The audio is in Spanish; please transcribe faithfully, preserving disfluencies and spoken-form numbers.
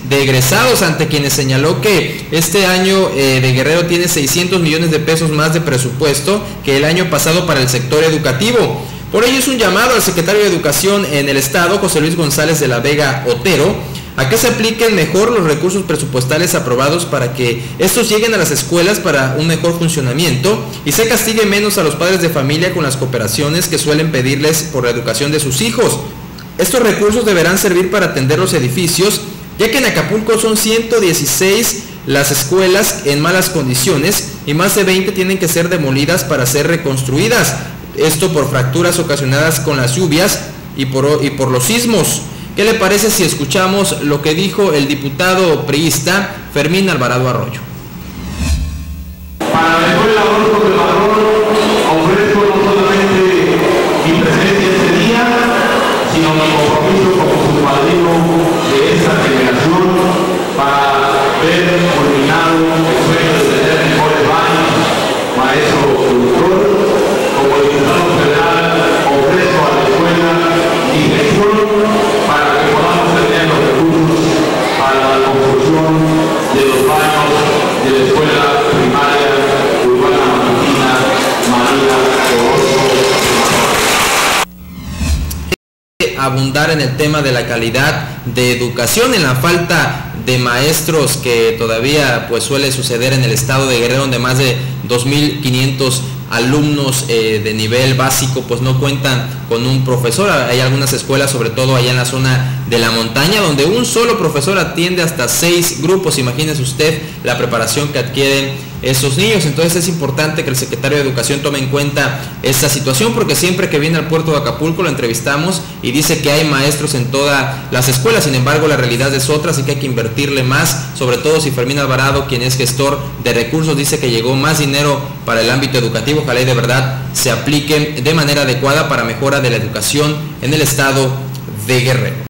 de egresados, ante quienes señaló que este año eh, de Guerrero tiene seiscientos millones de pesos más de presupuesto que el año pasado para el sector educativo. Por ello es un llamado al secretario de Educación en el Estado, José Luis González de la Vega Otero, a que se apliquen mejor los recursos presupuestales aprobados para que estos lleguen a las escuelas para un mejor funcionamiento y se castigue menos a los padres de familia con las cooperaciones que suelen pedirles por la educación de sus hijos. Estos recursos deberán servir para atender los edificios, ya que en Acapulco son ciento dieciséis las escuelas en malas condiciones y más de veinte tienen que ser demolidas para ser reconstruidas. Esto por fracturas ocasionadas con las lluvias y por, y por los sismos. ¿Qué le parece si escuchamos lo que dijo el diputado priista Fermín Alvarado Arroyo? Para la escuela Rodolfo del Padrón ofrezco no solamente mi presencia este día, sino mi compromiso como su padrino de esta generación para ver culminado el sueño de tener mejores baños, maestro productor. Como diputado federal ofrezco a la escuela dirección para que podamos tener los recursos para la construcción de los baños de la escuela primaria urbana matutina María Orozco. Abundar en el tema de la calidad de educación, en la falta de maestros que todavía pues suele suceder en el estado de Guerrero, donde más de dos mil quinientos alumnos eh, de nivel básico pues no cuentan con un profesor. Hay algunas escuelas, sobre todo allá en la zona de la montaña, donde un solo profesor atiende hasta seis grupos. Imagínese usted la preparación que adquieren esos niños. Entonces es importante que el secretario de Educación tome en cuenta esta situación, porque siempre que viene al puerto de Acapulco lo entrevistamos y dice que hay maestros en todas las escuelas. Sin embargo, la realidad es otra, así que hay que invertirle más, sobre todo si Fermín Alvarado, quien es gestor de recursos, dice que llegó más dinero para el ámbito educativo. Ojalá y de verdad se aplique de manera adecuada para mejora de la educación en el estado de Guerrero.